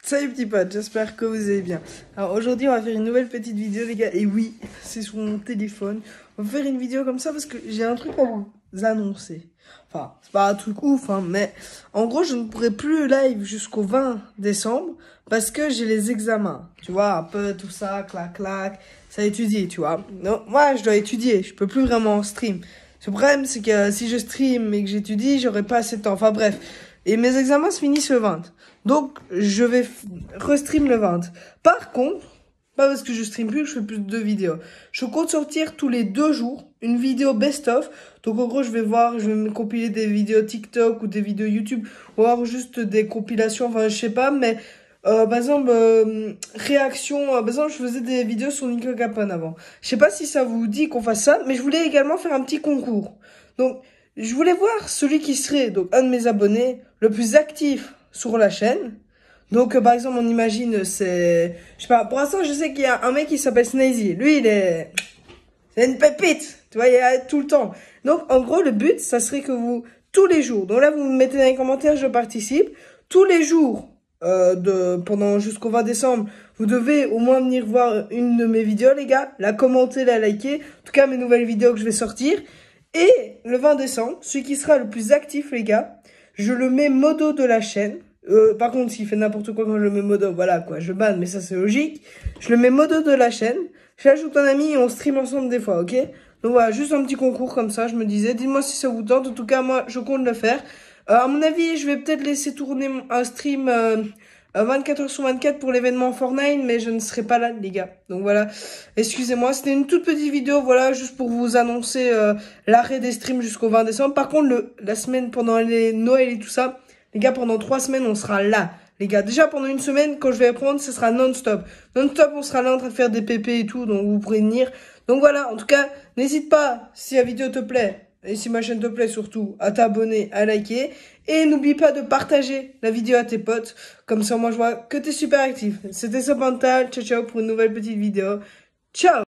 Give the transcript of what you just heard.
Salut petit pote, j'espère que vous allez bien. Alors aujourd'hui on va faire une nouvelle petite vidéo les gars, et oui, c'est sur mon téléphone. On va faire une vidéo comme ça parce que j'ai un truc à vous annoncer. Enfin, c'est pas un truc ouf, hein, mais en gros je ne pourrai plus live jusqu'au 20 décembre parce que j'ai les examens. Tu vois, un peu tout ça, clac clac, ça étudie, tu vois. Non, moi je dois étudier, je peux plus vraiment stream. Le problème c'est que si je stream et que j'étudie, j'aurai pas assez de temps. Enfin bref. Et mes examens se finissent le 20. Donc, je vais restream le 20. Par contre, pas parce que je stream plus, je fais plus de vidéos. Je compte sortir tous les 2 jours une vidéo best-of. Donc, en gros, je vais me compiler des vidéos TikTok ou des vidéos YouTube. Ou alors juste des compilations, enfin, je sais pas, mais... par exemple, réaction, par exemple, je faisais des vidéos sur Nico Capone avant. Je sais pas si ça vous dit qu'on fasse ça, mais je voulais également faire un petit concours. Donc, je voulais voir celui qui serait, donc, un de mes abonnés, le plus actif sur la chaîne. Donc, par exemple, on imagine, c'est, je sais pas, pour l'instant, je sais qu'il y a un mec qui s'appelle Snazy. Lui, c'est une pépite. Tu vois, il est tout le temps. Donc, en gros, le but, ça serait que vous, tous les jours, donc là, vous me mettez dans les commentaires, je participe. Tous les jours, pendant jusqu'au 20 décembre, vous devez au moins venir voir une de mes vidéos, les gars. La commenter, la liker. En tout cas, mes nouvelles vidéos que je vais sortir. Et le 20 décembre, celui qui sera le plus actif, les gars, je le mets modo de la chaîne. Par contre, s'il fait n'importe quoi quand je le mets modo, voilà quoi, je banne, mais ça c'est logique. Je le mets modo de la chaîne. J'ajoute un ami et on stream ensemble des fois, ok? Donc voilà, juste un petit concours comme ça, je me disais. Dites-moi si ça vous tente. En tout cas, moi, je compte le faire. À mon avis, je vais peut-être laisser tourner un stream 24h sur 24 pour l'événement Fortnite, mais je ne serai pas là, les gars. Donc voilà, excusez-moi, c'était une toute petite vidéo, voilà, juste pour vous annoncer l'arrêt des streams jusqu'au 20 décembre. Par contre, la semaine pendant les Noël et tout ça, les gars, pendant 3 semaines, on sera là. Les gars, déjà pendant une semaine, quand je vais apprendre, ce sera non-stop. Non-stop, on sera là en train de faire des PP et tout, donc vous pourrez venir. Donc voilà, en tout cas, n'hésite pas, si la vidéo te plaît, et si ma chaîne te plaît surtout, à t'abonner, à liker. Et n'oublie pas de partager la vidéo à tes potes. Comme ça, moi, je vois que t'es super actif. C'était Sopantal. Ciao, ciao pour une nouvelle petite vidéo. Ciao!